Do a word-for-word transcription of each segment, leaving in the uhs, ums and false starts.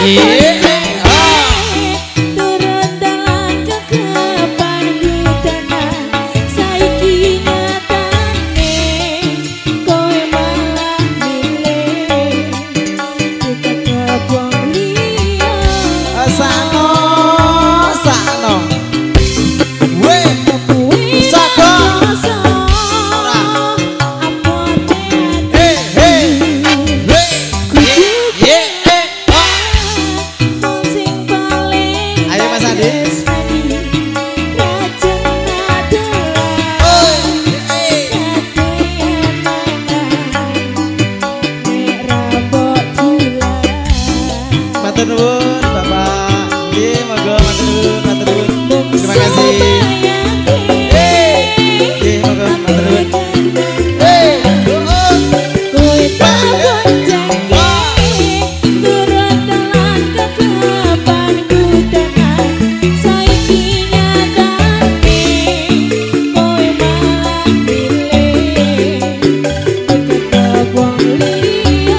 Matur nuwun Bapak. Nggih, monggo matur nuwun, matur nuwun. Terima kasih. Eh, nggih, monggo matur nuwun. Eh, kowe tak boncengke turun dalan kekepan kudanan saiki nyatane kowe malah milih deket wong liya.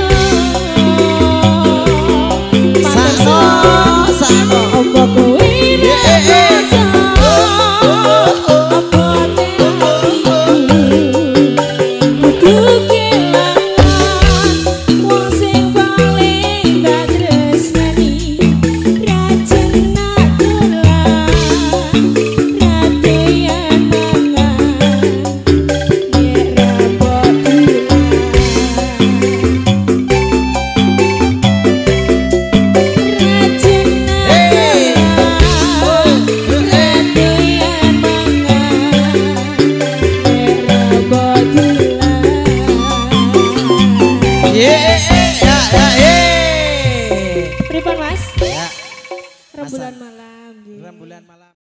Sano sano opo kowe rasa opo kudu kelangan wong sing paling tak tresnani rajin nak dolan radoyan mangan nek rabok Pripun Mas? Ya. Rembulan malam. Rembulan malam.